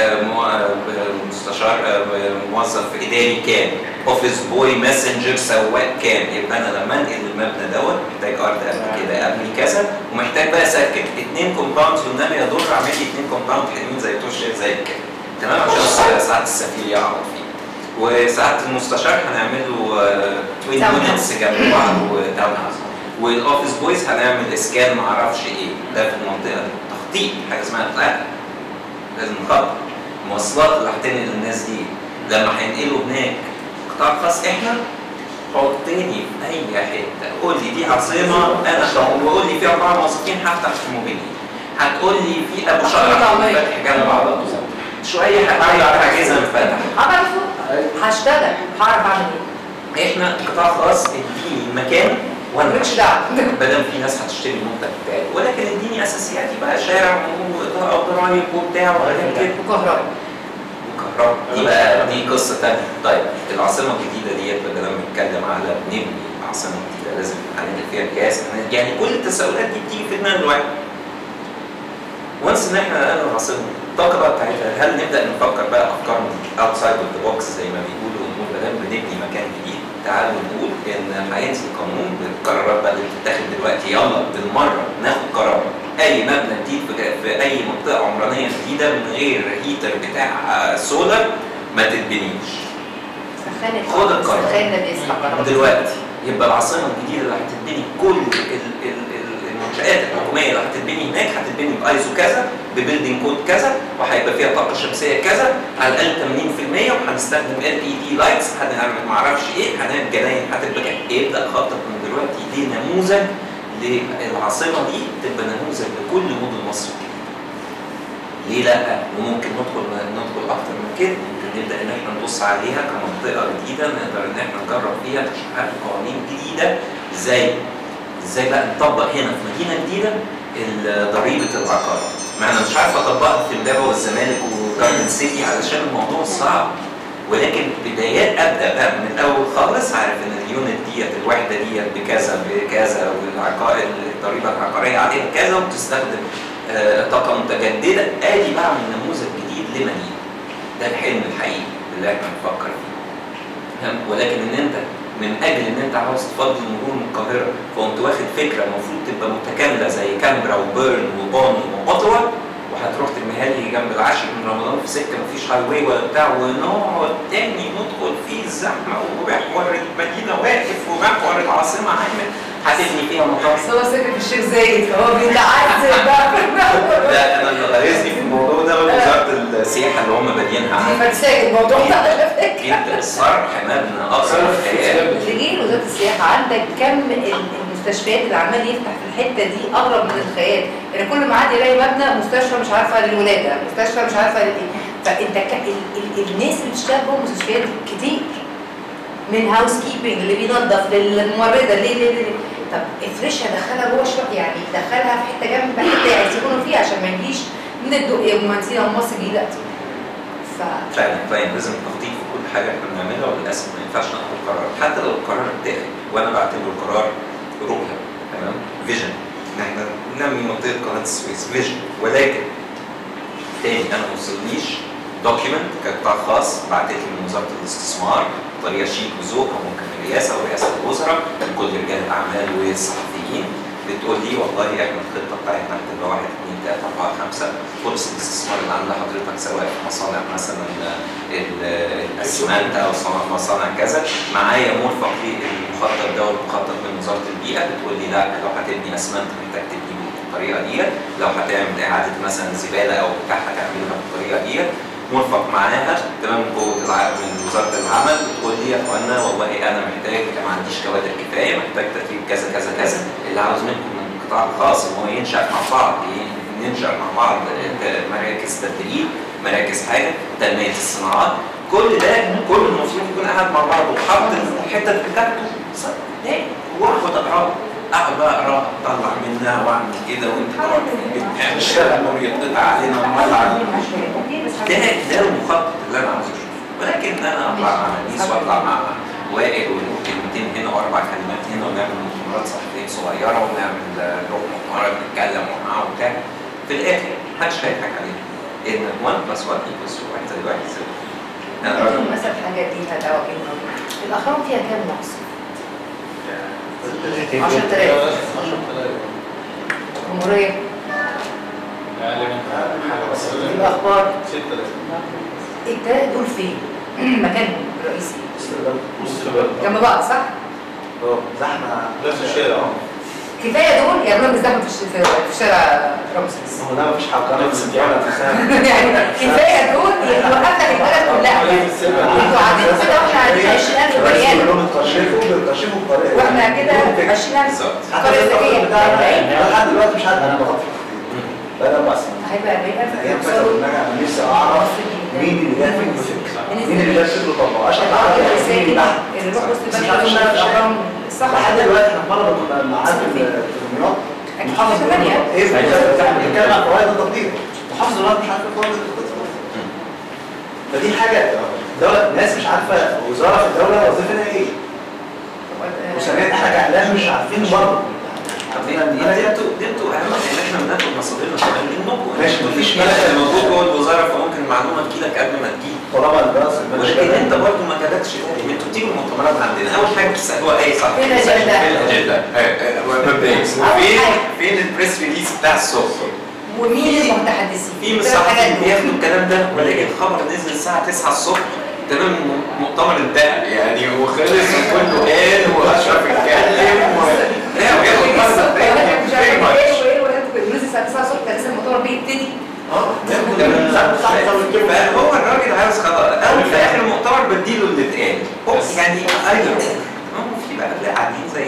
مستشار موظف اداري كام؟ اوفيس بوي ماسنجر سواق كام؟ يبقى انا لما انقل المبنى دوت محتاج ارض قد كده ابني كذا ومحتاج بقى اسكن 2 كومباوند والنبي يضر اعمل لي 2 كومباوند حلوين زي بتوع الشيخ زي كده، تمام، عشان ساعات السفير يقعد فيه. وساعات المستشار هنعمل له توين يونتس جنب بعض وتاون هاوس. والاوفيس بويز هنعمل اسكان ما اعرفش ايه ده في المنطقه دي، تخطيط حاجه اسمها بلان، لازم نخطط. المواصلات اللي هتنقل الناس دي لما هينقلوا هناك قطاع خاص احنا حطني في اي حته، قول لي دي عاصمه انا وقول لي فيها 4 موظفين هفتح في موبيلي، هتقول لي في ابو شقره فاتح جنب بعض شويه حاجزها انفتح عملته هشتغل هعرف اعمل ايه. احنا قطاع خاص اديني مكان وانا مالكش دعوه بدل في ناس هتشتري المنتج بتاعي، ولكن اديني اساسياتي بقى شارع واضاءه وضرايب وبتاع وحاجات كده وكهرباء. دي بقى دي قصه ثانيه. طيب العاصمه الجديده ديت لما بنتكلم على نبني عاصمه جديده لازم هنعمل فيها جهاز، يعني كل التساؤلات دي بتيجي في دماغ الواحد. وانس ان احنا نقلنا العاصمه الطاقه بقى بتاعتها، هل نبدا نفكر بقى افكار اوتسايد اوف ذا بوكس زي ما بيقولوا ونقول ما دام بنبني مكان جديد تعالوا نقول ان هينزل قانون بالقرارات بقى اللي بتتاخد دلوقتي، يلا بالمره ناخد قرار اي مبنى جديد في اي منطقه عمرانيه جديده من غير هيتر بتاع سولار ما تتبنيش. خد القرار دلوقتي. يبقى العاصمه الجديده اللي هتتبني كل المنشآت الحكوميه اللي هتتبني هناك هتتبني بايزو كذا ببيلدينج كود كذا، وهيبقى فيها طاقه شمسيه كذا على الاقل 80%، وهنستخدم LED لايتس، هنعمل ما اعرفش ايه، هنعمل جناين هتبقى كده. يبدا خطط من دلوقتي لنموذج للعاصمه دي تبقى نموذج لكل مدن مصر. ليه لا؟ وممكن ندخل اكتر من كده، ممكن نبدا ان احنا نبص عليها كمنطقه جديده نقدر ان احنا نجرب فيها تشريعات وقوانين جديده. ازاي بقى نطبق هنا في مدينه جديده ضريبه العقارات. ما انا مش عارف اطبقها في امبابه والزمالك وجاردن سيتي علشان الموضوع صعب، ولكن بدايات ابدا بقى من الاول خالص، عارف ان اليونت ديت الوحده ديت بكذا والعقار الضريبه العقاريه عليها كذا، وبتستخدم طاقه متجدده. ادي بعمل نموذج جديد لمدينه. ده الحلم الحقيقي اللي احنا بنفكر فيه. ولكن ان انت من اجل ان انت عاوز تفضي المرور من القاهره فقمت واخد فكره المفروض تبقى متكامله زي كامبرا وبيرن وبون وأوتوا، وهتروح ترميها لي جنب العاشر من رمضان في سكه مفيش هاي واي ولا بتاع، ونقعد تاني ندخل في الزحمه ومحور المدينه واقف ومحور العاصمه عامل هتبني فيها مطار. بس هو ساكن في الشيخ زايد فهو بيتعذب بقى في المحور. لا انا اللي غيظني في الموضوع ده وزاره السياحه اللي هم بادئينها دي فلسفه الموضوع ده على فكره. جدا. الصرح مبنى اقصر الخيال. تيجي وزاره السياحه عندك كم المستشفيات اللي عمال يفتح في الحته دي اغرب من الخيال، يعني كل ما عادي يلاقي مبنى مستشفى مش عارفه للولاده، مستشفى مش عارفه للايه. فانت الناس اللي بتشتغل جوه المستشفيات كتير، من هاوس كيبنج اللي بينظف للممرضه ليه. طب افرشها دخلها جوه شويه، يعني دخلها في حته جنب حته يسيبونوا فيها عشان ما يجيش من الدقيه ومنسينا ومصر الجديده. فعلا لازم تخطيط في كل حاجه احنا بنعملها، وللاسف ما ينفعش ناخد قرار حتى لو القرار اتاخد، وانا بعتبره قرار رؤيه، تمام، فيجن، ان احنا ننمي منطقه قناه السويس فيجن. ولكن تاني انا ما وصلنيش دوكيمنت كقطاع خاص بعتت لي من وزاره الاستثمار بطريقه شيك وذوق، او ممكن من الرئاسه ورئاسه الوزراء كل رجال الاعمال والصحفيين بتقول لي والله احنا الخطه بتاعتنا هتبقى 1 2 3 4 5 فرص الاستثمار اللي عند حضرتك سواء في مصانع مثلا الاسمنت او مصانع كذا، معايا مرفق للمخطط ده والمخطط من وزاره البيئه بتقول لي لا لو هتبني اسمنت محتاج تبني بالطريقه دي، لو هتعمل اعاده مثلا زباله او بتاع هتعملها بالطريقه دي، مرفق معاها تمام. قوه من وزاره العمل بتقول لي يا اخوانا والله انا محتاج ما عنديش كوادر كفايه، محتاج تدريب كذا كذا كذا، اللي عاوز منكم من القطاع الخاص ان هو ينشا مع بعض، ننشا مع بعض مراكز تدريب، مراكز حاجه، تنميه الصناعات، كل ده كل المفروض يكون قاعد مع بعض وحط الحته بتاعته واخد اقعد بقى اقرا اطلع منها واعمل كده وانت تقعد في البيت اشتغل ويتقطع علينا ومولع. ده المخطط اللي انا عاوز اشوفه، ولكن انا اطلع مع نيس واطلع مع وائل ونقول كلمتين هنا واربع كلمات هنا ونعمل مؤتمرات صحفيه صغيره ونعمل نروح مؤتمرات نتكلم ومعاه وبتاع، في الاخر محدش هيضحك علينا ان 1 + 1 = 1 زي 1 0. مثلا الحاجات دي هتعوق الاهرام فيها كام نقص؟ 10,000 جمهورية الأخبار 6,000 التلاتة دول فين؟ مكانهم الرئيسي جنب بعض صح؟ زحمه نفس الشارع. كفايه دول يعملوا لهم زحمه في شارع رمسيس. هو ده مفيش حاجه نفس الدوله نفسها. يعني كفايه دول يوقف لك البلد كلها. انتوا قاعدين كده واحنا قاعدين 20,000 بني ادم. كلهم اتقشفوا بطريقه. واحنا كده 20,000 قريه ذكيه. لحد دلوقتي مش عارف انا بغطي. بقى 4 سنين. هيبقى 40,000 ايام فاتوا انا نفسي اعرف مين اللي جاب فكره مين اللي جاب فكره طبعا عشان اللي يروح وسط البلد يقول الاهرام صح. لحد دلوقتي احنا مره كنا معاد التلميذات محافظ ايه بنتكلم عن فوائد التطبيق، محافظ الوقت مش عارفه فوائد التطبيق. فدي حاجه دوله الناس مش عارفه وزاره في الدوله وظيفتها ايه. وثانيا احنا كاعلام مش عارفين برضه. انتوا اهم ان احنا بناخد مصادرنا كمان منكم. ماشي مفيش ملك موجود جوه الوزاره فممكن المعلومه تجيلك قبل ما تجي. طالما الراس ولكن انت برضه ما جالكش بالي، انتوا بتيجوا المؤتمرات عندنا اول حاجه بتسالوها ايه صح؟ فين الاجنده؟ فين الاجنده؟ مبدئيا فين البريس ريليز بتاع الصبح؟ ومين المتحدثين؟ في مصحفين بياخدوا الكلام ده، ولكن الخبر نزل الساعه 9 الصبح تمام مؤتمر انتهى يعني وخلص وكله قال واشرف اتكلم لا وياخد مش عارف ايه وايه الساعه 9 الصبح لسه المؤتمر بيبتدي. فهو الراجل عاوز خلاص اول في اخر المؤتمر بديله اللي اتقال يعني ايوه هم في بقى قاعدين زي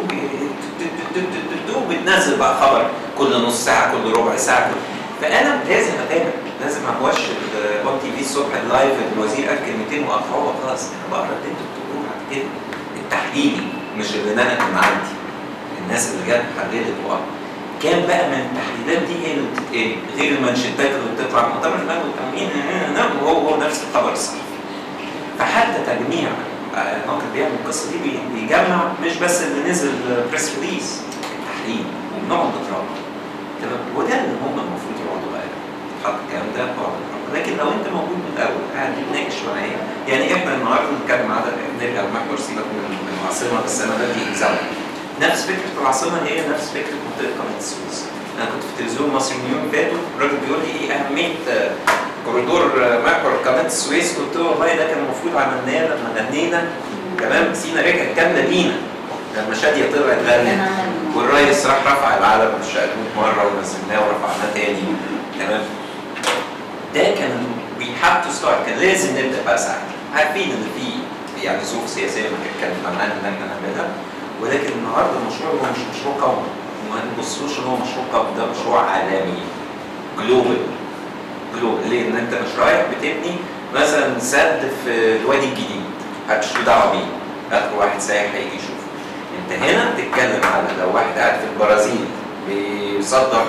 وبتنزل بقى خبر كل نص ساعه كل ربع ساعه فانا لازم اتابع لازم ما هوش اون تي في الصبح اللايف الوزير قال كلمتين وقطعوها خلاص انا بقرا اللي انتوا بتقولوه بعد كده التحليلي مش اللي انا كان عندي الناس اللي جت حللت وقرا كان بقى من التحليلات دي هي اللي بتتقال غير المانشيتات اللي بتطلع مؤتمر المال والتموين وهو نفس الخبر الصحفي فحتى تجميع ناقد بيعمل القصه دي بيجمع مش بس اللي نزل بريس ريليز التحليل وبنقعد نقراه تمام وده اللي هم المفروض يقعدوا بقى حط الكلام ده لكن لو انت موجود من الاول قاعد تتناقش معايا يعني احنا النهارده بنتكلم على نرجع لمحور سيبك من العاصمه بس انا بدي اكزامبل نفس فكره العاصمه هي نفس فكره منطقه قناه السويس انا كنت في تلفزيون مصري من يوم فاتوا الراجل بيقول لي ايه اهميه كوريدور محور قناه السويس قلت له والله ده كان المفروض عملناه لما غنينا تمام سينا رجعت كامله لينا لما شاديه طلعت غنت والريس راح رفع العلم بالشقلوب مره ونزلناه ورفعناه تاني تمام ده كان وي هاف تو ستارت كان لازم نبدا بقى ساعتها عارفين ان في يعني ظروف سياسيه كانت منعنا ان احنا نعملها ولكن النهارده المشروع هو مش مشروع قومي وما نبصوش ان هو مشروع قومي ده مشروع عالمي جلوبال ليه؟ ان انت مش رايح بتبني مثلا سد في الوادي الجديد محدش له دعوه بيه اخر واحد سايح هيجي يشوفه انت هنا بتتكلم على لو واحد قاعد في البرازيل بيصدر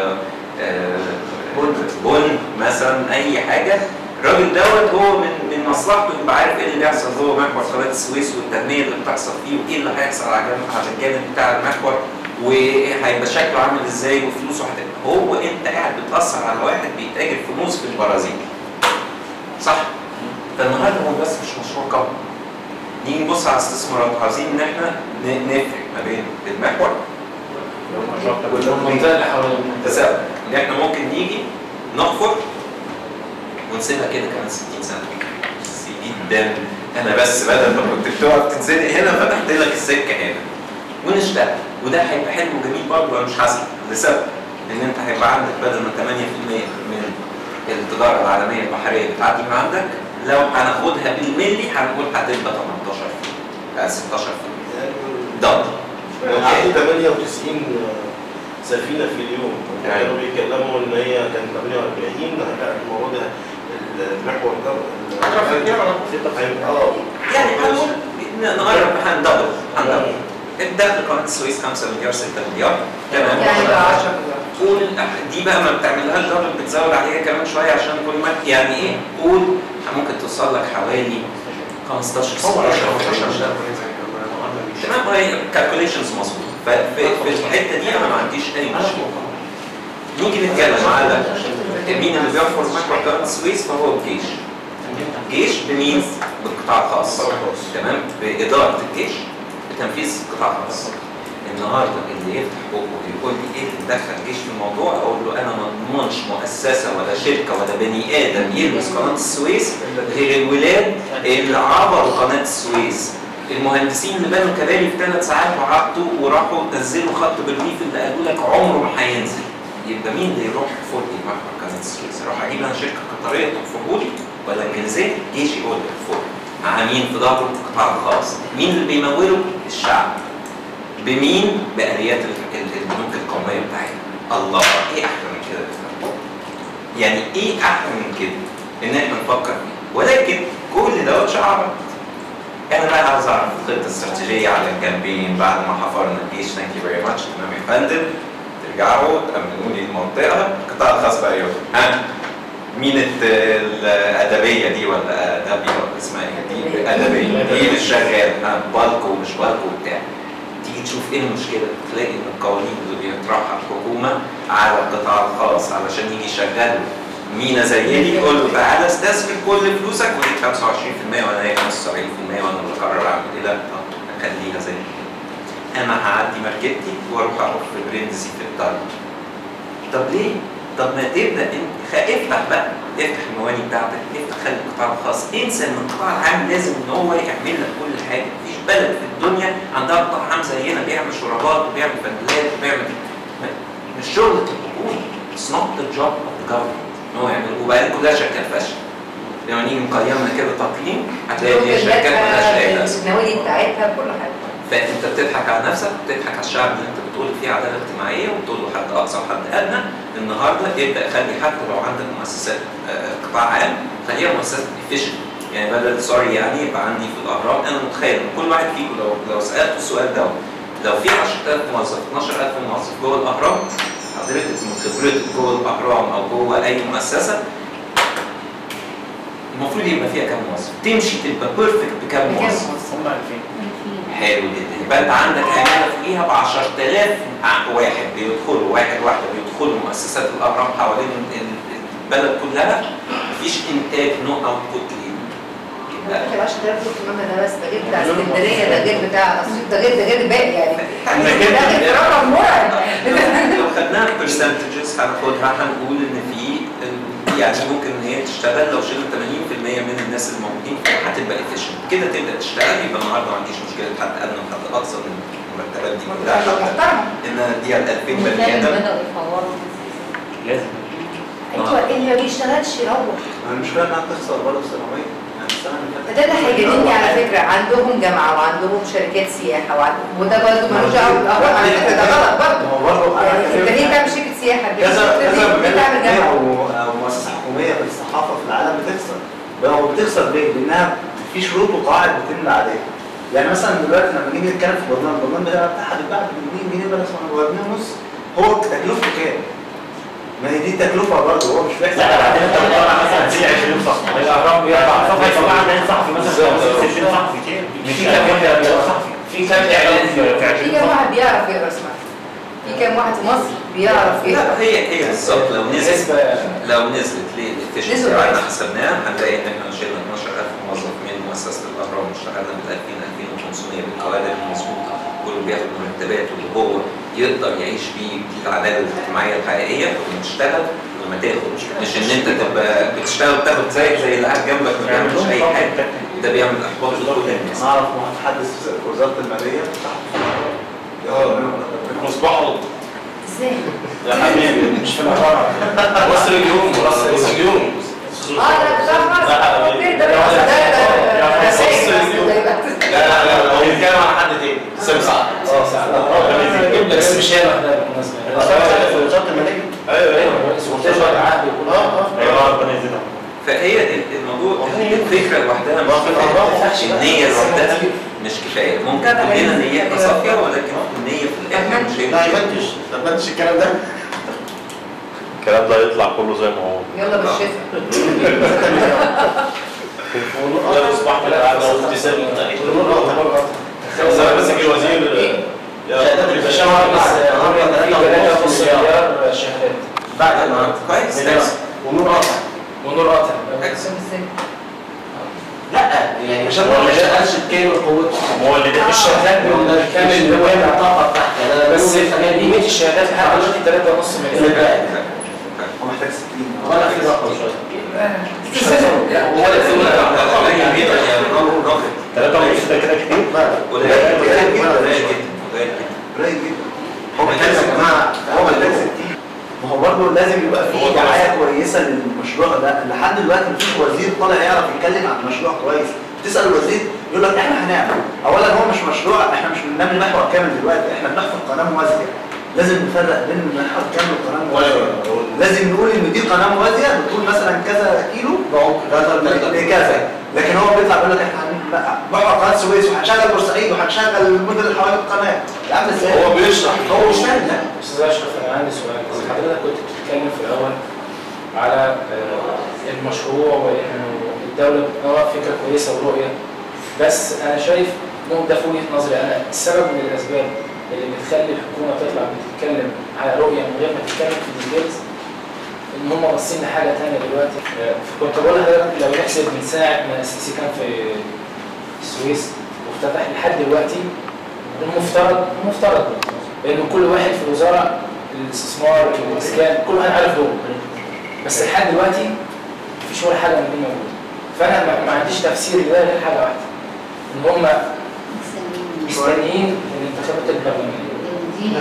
بن مثلا اي حاجه الراجل دوت هو من مصلحته يبقى عارف ايه اللي بيحصل جوه محور قناه السويس والتنميه اللي بتحصل فيه وايه اللي هيحصل على الجانب بتاع المحور وهيبقى شكله عامل ازاي وفلوسه هو انت قاعد بتاثر على واحد بيتاجر في موز في البرازيل صح؟ فالنهارده هو بس مش مشروع قومي نيجي نبص على استثمارات عايزين ان احنا نفرق ما بين المحور والمنطقه اللي حوالين المنتزه ان احنا ممكن نيجي نحفر ونسيبها كده كمان 60 سنه جدا انا بس بدل ما كنت بتقعد تتزنق هنا فتحت لك السكه هنا ونشتغل وده هيبقى حلو وجميل برضه انا مش حاسس لسبب ان انت هيبقى عندك بدل ما 8% من التجاره العالميه البحريه بتعدي من عندك لو هناخدها بالملي هنقول هتبقى 16% 16% دبل عندي 98 سفينه في اليوم كانوا بيتكلموا ان هي كانت 48 الموضوع ده المحور ده يعني هنقول نقرب هندبل الدخل قناه السويس 5 مليار 6 مليار تمام يعني بقى 10 مليار قول دي بقى ما بتعملهاش دبل بتزود عليها كمان شويه عشان كل ما يعني ايه قول ممكن توصل لك حوالي 15 16 تمام هي كالكوليشنز مظبوط ففي الحته دي انا ما عنديش اي مشكله نيجي نتكلم على مين اللي بيحفر محور قناه السويس فهو الجيش الجيش بمين؟ بالقطاع الخاص تمام باداره الجيش بتنفيذ القطاع الخاص النهارده اللي يفتح بقه ويقول لي ايه اللي دخل الجيش في الموضوع اقول له انا ما اضمنش مؤسسه ولا شركه ولا بني ادم يلبس قناه السويس غير الولاد اللي عبروا قناه السويس المهندسين اللي بنوا كباري في 3 ساعات وعطوا وراحوا نزلوا خط بالريف اللي قالوا لك عمره ما هينزل يبقى مين اللي يروح يحفر لي محور قناه السويس؟ اروح اجيب انا شركه قطريه تحفره لي ولا انجليزيه؟ جيش هو اللي يحفر مع مين في ظهره؟ القطاع الخاص مين اللي بيموله؟ الشعب بمين؟ بآليات البنوك القوميه بتاعتنا الله ايه احلى من كده؟ يعني ايه احلى من كده؟ ان احنا نفكر فيه ولكن كل دوت شعار انا بقى عاوز اعرف الخطه الاستراتيجيه على الجنبين بعد ما حفرنا الجيش ثانك يو فيري ماتش تمام يا فندم ترجعوا تامنوا لي المنطقه القطاع الخاص بقى يقول ها مين الادبيه دي ولا ادبي ولا اسمها ايه دي ادبيه دي مش شغال بالكو مش بالكو بتاع تيجي تشوف ايه المشكله تلاقي ان القوانين اللي بيطرحها الحكومه على القطاع الخاص علشان يجي يشغلوا مينا زيني يقول له تعالى استثمر كل فلوسك وديك 25% وانا هي 75% وانا اللي اقرر اعمل ايه لا خليها زي انا هعدي مركبتي واروح اقف في برندزي في الطريق طب ليه؟ طب ما تبدا انت افتح بقى افتح المواني بتاعتك افتح خلي القطاع الخاص انسى ان القطاع العام لازم ان هو يعمل لك كل حاجه مفيش بلد في الدنيا عندها قطاع عام زينا بيعمل شرابات وبيعمل فانيلات وبيعمل مش شغل الحكومه it's not the job of the government ان هو يعمل، وبعدين كلها شركات فاشله. لما نيجي نقيمها كده تقييم هتلاقي دي شركات مالهاش اي لازمه. النوادي بتاعتها كل حاجه. فانت بتضحك على نفسك، بتضحك على الشعب اللي انت بتقول فيه عداله اجتماعيه، وبتقول له حد اقصى وحد ادنى. النهارده يبدا خلي حتى لو عندك مؤسسات قطاع عام خليها مؤسسات افيشنت. يعني بدل سوري يعني يبقى عندي في الاهرام، انا متخيل ان كل واحد فيكم لو سالته السؤال ده، لو في 10000 موظف 12000 موظف جوه الاهرام، حضرتك من خبرتك جوه الاهرام او جوه اي مؤسسه المفروض يبقى فيها كام موظف؟ تمشي تبقى بيرفكت بكام موظف؟ هم 2000. حلو جدا. يبقى انت عندك عماله فوقيها ب 10000 واحد بيدخلوا، واحده بيدخلوا مؤسسات الاهرام حوالين البلد كلها، مفيش انتاج نو اوتبوت ليه. لا 10000 دول كمان، ده بس ده غير بتاع اسكندريه، ده غير بتاع اسيوط، ده غير الباقي يعني. ده غير رقم مرعب. لو خدناها برسنتجز هناخدها هنقول ان في يعني ممكن ان هي تشتغل لو شلنا 80% من الناس اللي موجودين هتبقى افيشنت كده، تبدا تشتغل. يبقى النهارده ما عنديش مشكله حد ادنى وحد اقصى من المرتبات دي كلها، ان دي على 2000 بني ادم لازم. ايوه اللي ما بيشتغلش يروح. المشكله انها بتخسر برضه الثانويه، يعني السنه اللي فاتت ده هيجنني على فكره، عندهم جامعه وعندهم شركات سياحه وده برضه ملوش دعوه بالاهرام على فكره، ده غلط برضه. هو برضه يعني انت ليه تعمل شركه سياحه؟ كذا ليه تعمل جامعه؟ او مؤسسه حكوميه في الصحافه في العالم بتخسر. هو بتخسر ليه؟ لانها في شروط وقواعد بتمنع عليها. يعني مثلا دلوقتي لما نيجي نتكلم في البرنامج بتاعها بيتباع ب 2 جنيه بس ولا جنيه ونص، هو تكلفته كام؟ ما هي دي التكلفه برضه، هو مش بيحسب. لا بعدين انت بتطلع مثلا تشيل 20 صفحه، الاهرام بيطلع صفحه يطلع 40 صحفي مثلا 20 صحفي كام؟ في كام واحد في كام اعلان في كام واحد بيعرف يقرا اسمها؟ في كام واحد في مصر بيعرف يقرا؟ لا هي بالظبط لو نزلت ليه الافشنسي احنا حسبناها هنلاقي ان احنا شلنا 12000 موظف من مؤسسه الاهرام واشتغلنا ب 2500 بالكوادر المظبوطه، كله بياخد مرتبات واللي هو يقدر يعيش بيه دي العداله الاجتماعيه الحقيقيه. لما تشتغل لما تاخد، مش ان انت تبقى بتشتغل تاخد زي اللي قاعد جنبك ما بيعملش اي حاجه، ده بيعمل احباط لكل الناس. انا اعرف متحدث في وزاره الماليه مصباحه ازاي؟ يا حبيبي مش في الاهرام، مصر اليوم مصر اليوم لا ده اوكي ده لا هو بيتكلم عن حد تاني سامي سعد بس مش هي لوحدها بالمناسبه. في وزاره الماليه. ايوه مرتبط عقد ايوه ربنا يزيدها. فهي الموضوع الفكره لوحدها مش كفايه، النيه لوحدها مش كفايه. ممكن كلنا نيتنا صافيه ولكن النيه في الاخر مش هي. لا يبدش، ما تبدش الكلام ده. الكلام ده يطلع كله زي ما هو. يلا بالشفا. لا اصبحت قاعد اقول ابتسام بس الوزير في الشهر بس شهادات بعد ما كويس ونور قاطع. ونور قاطع. لا يعني عشان هو ما اشتغلش بكامل قوته. هو اللي ده الشهادات بالكامل اللي هو الطاقه بتاعتي انا بس قيمه الشهادات لحد دلوقتي 3.5 مليون. هو محتاج 60 ولا في رقم شويه. ولا في راجل 3.5 ده كده كتير. قليل جدا قليل جدا. هو محتاج يا جماعه، هو محتاج 60. ما هو برضه لازم يبقى في دعايه كويسه للمشروع ده. لحد دلوقتي مفيش وزير طالع يعرف يتكلم عن مشروع كويس. تسال الوزير يقول لك احنا هنعمل. اولا هو مش مشروع، احنا مش بنعمل محور كامل دلوقتي، احنا بنحفر قناه موازيه. لازم نفرق بين المحور كامل والقناه الموازيه. لازم نقول ان دي قناه موازيه بتقول مثلا كذا كيلو لكذا، لكن هو بيطلع يقول لك احنا محور قناه السويس وهنشغل بورسعيد وهنشغل المدن اللي حوالين القناه. يا عم ازاي؟ هو بيشرح هو مش فاهم. لا استاذ اشرف انا عندي سؤال. حضرتك كنت بتتكلم في الاول على المشروع وانه الدوله فكره كويسه ورؤيه، بس انا شايف ده في وجهه نظري انا السبب من الاسباب اللي بتخلي الحكومه تطلع بتتكلم على رؤيه من غير ما تتكلم في ديتيلز ان هم باصين لحاجه ثانيه دلوقتي. كنت بقول لحضرتك لو نحسب من ساعه ما السيسي كان في السويس وافتتح لحد دلوقتي، المفترض لان كل واحد في الوزاره الاستثمار الاسكان كل واحد عارف دوره، بس لحد دلوقتي مفيش ولا حاجه من دي موجوده. فانا ما عنديش تفسير لده غير حاجه واحده، ان هم مستنيين الانتخابات البرلمانيه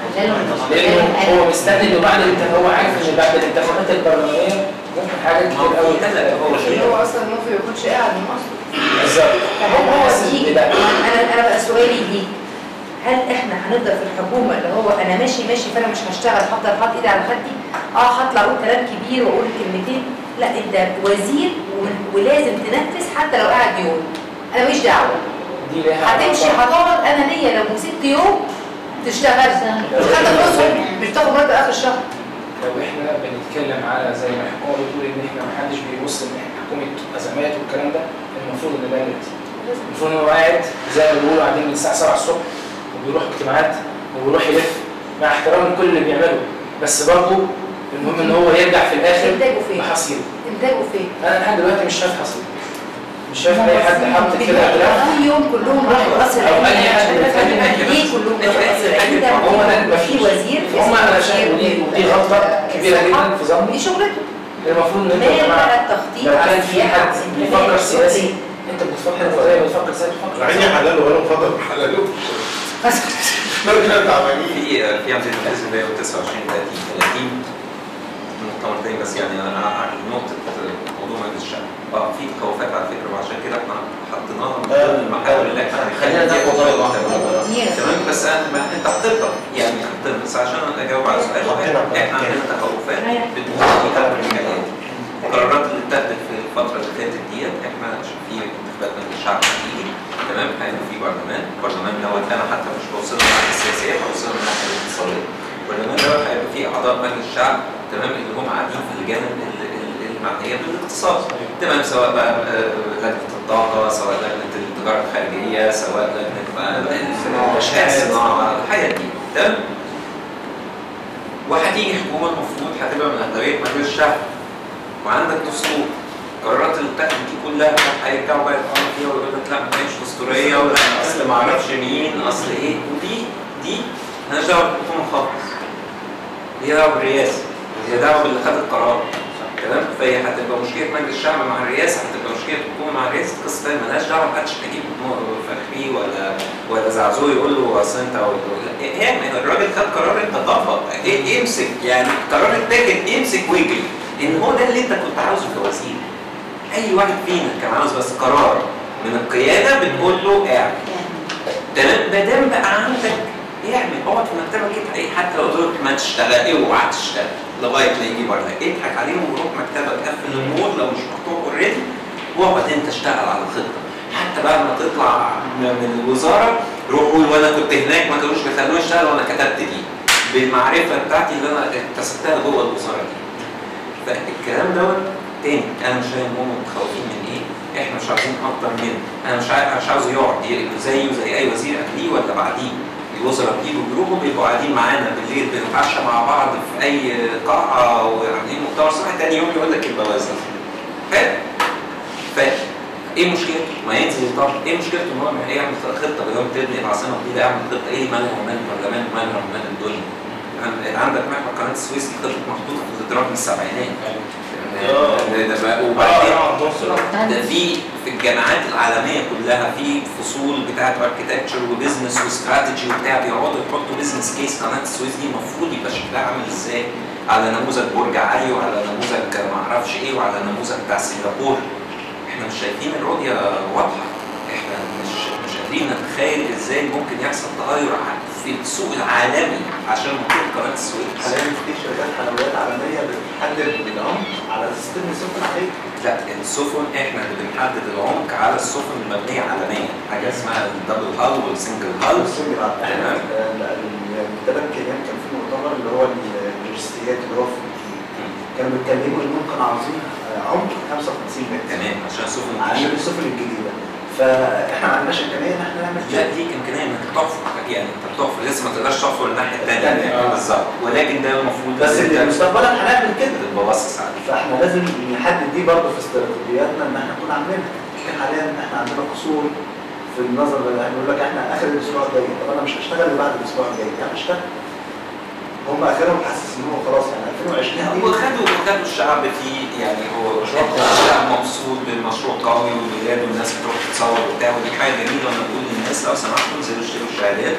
لانه هو مستني انه هو عارف ان بعد الانتخابات البرلمانيه ممكن حاجات كتير قوي هو اصلا ممكن ما يكونش قاعد من اصله. بالظبط. فهل هو يجي انا بقى سؤالي ليك، هل احنا هنفضل في الحكومه اللي هو انا ماشي فانا مش هشتغل، هفضل حاطط ايدي على خدي، هطلع اقول كلام كبير واقول كلمتين؟ لا، انت وزير ولازم تنفذ حتى لو قاعد يوم، انا ماليش دعوه. هتمشي هتقعد انانيه، لو مسكت يوم تشتغل وتاخد فلوسهم مش تاخد مرتب اخر الشهر. لو احنا بنتكلم على زي ما الحكومه بتقول ان احنا محدش بيبص ان احنا حكومه ازمات والكلام ده، المفروض ان ده المفروض ان هو قاعد زي ما بيقولوا قاعدين من الساعه 7 الصبح وبيروح اجتماعات وبيروح يلف مع احترام لكل اللي بيعمله، بس برضه المهم ان هو يرجع في الاخر بحصيله. انتاجه فين؟ انا لحد دلوقتي مش شايف حصيله، مش شايف اي حد حاطط كده اعتراف كل يوم كلهم راحوا راس او اي حد ليه كلهم راحوا راس العين؟ هو ده في وزير هم انا شايف ودي غلطه كبيره جدا في ظني. دي شغلته. المفروض ان انت يا جماعه لو كان في حد بيفكر سياسي، انت بتفكر زي ما بتفكر سياسي بتفكر عيني حلال ولا مفضل حلالوش. في عندنا باذن الله 29 30 مؤتمرين بس، يعني انا نقطه موضوع مجلس الشعب في تخوفات على فكره، وعشان كده احنا حطيناها من ضمن المحاور اللي احنا خلينا ناخد تمام. بس انت حطيتها يعني بس عشان اجاوب على سؤالك، احنا عندنا تخوفات بتكون في ثلاث مجالات. القرارات اللي اتخذت في الفتره اللي فاتت ديت، احنا عشان في انتخابات مجلس الشعب هتيجي تمام، هيبقى في برلمان دوت، انا حتى مش بوصل من الناحيه السياسيه، بوصل من الناحيه الاقتصاديه. البرلمان دوت هيبقى فيه اعضاء مجلس الشعب تمام، اللي هم قاعدين في اللجان المعنيه بالاقتصاد تمام، سواء بقى لجنه الطاقه، سواء لجنه التجاره الخارجيه، سواء لجنه الصناعه، الحاجات دي تمام. وهتيجي حكومه المفروض هتبقى من اغلبيه مجلس الشعب، وعندك دستور. القرارات اللي اتخذت دي كلها هيرجعوا بقى يتقارنوا فيها ويقول لك لا ما كانتش دستوريه، ولا اصل ما اعرفش مين، اصل ايه، ودي مالهاش دعوه بالحكومه خالص، هي دعوه بالرئاسه، هي دعوه باللي خد القرار تمام. فهي هتبقى مشكله مجلس الشعب مع الرئاسه، هتبقى مشكله الحكومه مع الرئاسه، قصه ثانيه مالهاش دعوه. محدش هيجيب فخري ولا زعزوع يقول له اصل انت الراجل خد قرار، انت طبق امسك، يعني قرار اتاخد امسك واجري، لان هو ده اللي انت كنت عاوزه كوزير. اي واحد فينا كان عاوز بس قرار من القياده بتقول له اعمل تمام. ما دام بقى عندك اعمل، اقعد في مكتبك اضحك، حتى لو قلت ما تشتغل اوعى تشتغل لغايه ما يجي برضه اضحك عليهم وروح مكتبك، قفل النور لو مش مفتوح اوريدي، واقعد انت اشتغل على الخطه. حتى بعد ما تطلع من الوزاره روح قول وانا كنت هناك ما كانوش بيخلوني اشتغل وانا كتبت دي بالمعرفه بتاعتي اللي انا اكتسبتها جوه الوزاره دي. فالكلام دوت تاني انا مش فاهم هم متخوفين من ايه، احنا مش عاوزين اكتر منه. انا مش عاوز يقعد زيه زي اي وزير قبليه ولا بعديه. الوزراء بيجوا جروبهم بيبقوا قاعدين معانا بالليل بنتعشى مع بعض في اي قاعه وعاملين مؤتمر صحفي، تاني يوم يقول لك البوازير. حلو؟ ايه مشكلته؟ ما ينزل يطبق، ايه مشكلته ان هو يعمل خطه بدل ما تبني العاصمه الجديده، يعمل خطه ايه مالها ومال البرلمان ومالها ومال الدنيا. عندك محور قناه السويس دي خطه محطوطه في الاضراب من السبعينات. وبعدين ده في الجامعات العالميه كلها في فصول بتاعت اركتكتشر وبزنس واستراتيجي وبتاع، بيقعدوا يحطوا بزنس كيس قناه السويس دي المفروض يبقى شكلها عامل ازاي، على نموذج برج علي وعلى نموذج ما اعرفش ايه وعلى نموذج بتاع سنغافوره. احنا مش شايفين الرؤيه واضحه، احنا مش قادرين نتخيل ازاي ممكن يحصل تغير في السوق العالمي عشان منطقه قناه السويس. حاليا في شركات حلويات عالميه بتحدد العمق على سيستم السفن عليه. لا السفن احنا اللي بنحدد العمق على السفن المبنيه عالميا، حاجه اسمها الدبل هال والسنجل هال. تمام. المنتدى الكينيان كان في مؤتمر اللي هو اللوجستيات اللي هو كانوا بيتكلموا انهم كانوا عاوزين عمق 55 متر. تمام عشان السفن الجديده. فاحنا ما عندناش امكانيه ان احنا نعمل لا ديك امكانيه انك تحفر، يعني انت بتحفر لسه ما تقدرش تحفر الناحيه الثانيه بالظبط، ولكن ده المفروض بس اللي مستقبلا هنعمل كده ببصص عليه. فاحنا لازم نحدد دي برضه في استراتيجياتنا ان احنا نكون عاملينها. حاليا احنا عندنا قصور في النظر، هنقول لك احنا اخر الاسبوع الجاي، طب انا مش هشتغل بعد الاسبوع الجاي، انا هشتغل. هم اخرهم حاسس ان هو خلاص يعني 2020 هو خدوا الشعب فيه، يعني هو الشعب مبسوط بالمشروع قوي والبلاد والناس بتروح تتصور وبتاع، ودي حاجه جميله. وانا بقول للناس لو سمحتوا انزلوا اشتروا الشهادات،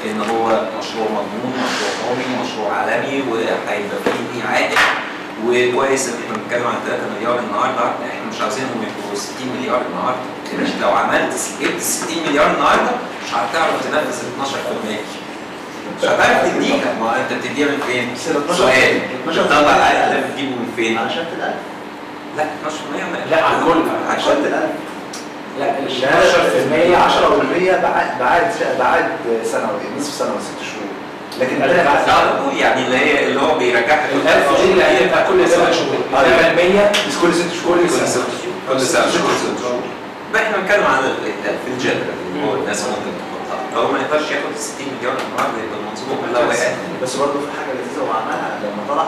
ان هو مشروع مضمون، مشروع قومي، مشروع عالمي، وهيبقى فيه عائد. وكويس ان احنا بنتكلم عن 3 مليار النهارده، احنا مش عايزينهم يبقوا 60 مليار النهارده. لو عملت جبت 60 مليار النهارده مش هتعرف تنفذ ال 12%. مش هتعرف تديها، ما انت بتديها من فين؟ سؤال بتطلع العائد ده بتجيبه من فين؟ على شهاده الألف. لا 12% لا على الكل. على شهاده الألف. لا ال 10% 10% بعد سنوي، نصف سنه و6 شهور. لكن يعني اللي هو بيرجعها ال 1000 دي اللي هتبقى كل 6 شهور. 100 بس كل 6 شهور. كل 6 شهور. بقى احنا بنتكلم على في الجنرال اللي هو الناس ممكن تحطها. لو ما يقدرش ياخد 60 مليار النهارده يبقى المنظومه كلها وقعت. بس برضه في حاجه لذيذه هو عملها لما طرح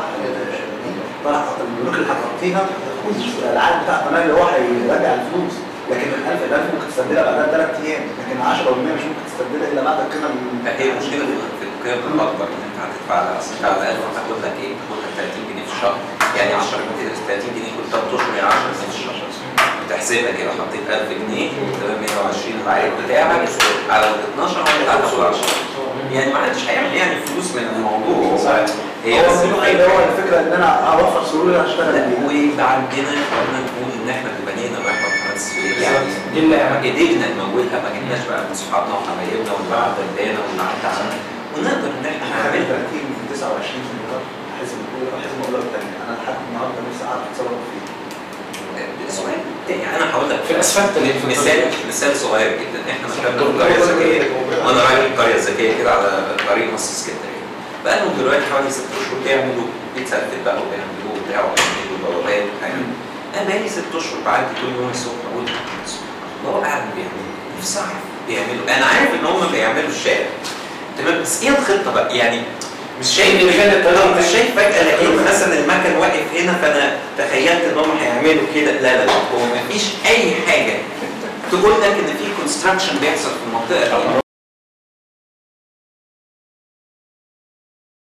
البنوك اللي هتغطيها العائد بتاع القناه اللي هو هيرجع الفلوس. لكن ال1000 ممكن تستبدلها بعدها ب3 ايام، لكن 10% مش ممكن تستبدلها الا بعد القيمه. هي مشكله في القيم الاكبر ان انت هتدفع على اصل على الاقل هتاخد لك ايه؟ هتاخد لك 30 جنيه في الشهر. يعني 10 جنيه 30 جنيه كل 3 اشهر يعني 10 جنيه في الشهر. بتحسبها كده حطيت 1000 جنيه تمام 120 العائد بتاعك على ال 12 هتاخد 10. يعني ما حدش هيعمل يعني فلوس من الموضوع. هي بس هو الفكره ان انا اوفر سهوله اللي هشتغل بيها. ويبقى عندنا قلنا نقول ان احنا اللي بنينا محور قناه السويس. يعني دي اللي قدرنا نمولها، ما جبناش بقى من صحابنا وحبايبنا واللي بعد بدانا واللي عدى عنا، ونقدر ان احنا نعملها. 29 مليار حزب الاولى والثانيه، انا لحد النهارده نفسي اعرف اتصرف فيه. سؤال تاني انا هقول لك في الاسفلت مثال صغير جدا. احنا مثلا القريه الذكيه، وانا رايح القريه الذكيه كده على طريق مصر اسكندريه، بقى لهم دلوقتي حوالي 6 اشهر بيعملوا بيتسدد بقى وبيعملوا بتاع وبيعملوا بوابات وحاجات. انا بقالي 6 اشهر بعدي كل يوم الصبح اقول الله اعلم بيعملوا، نفسي اعرف بيعملوا. انا عارف ان هم بيعملوا الشارع تمام، بس ايه الخطه بقى؟ يعني مش شايف مش شايف فجاه لقيت مثلا المكن واقف هنا فانا تخيلت ان هم هيعملوا كده. لا هو مفيش اي حاجه تقول لك ان في كونستراكشن بيحصل في المنطقه دي.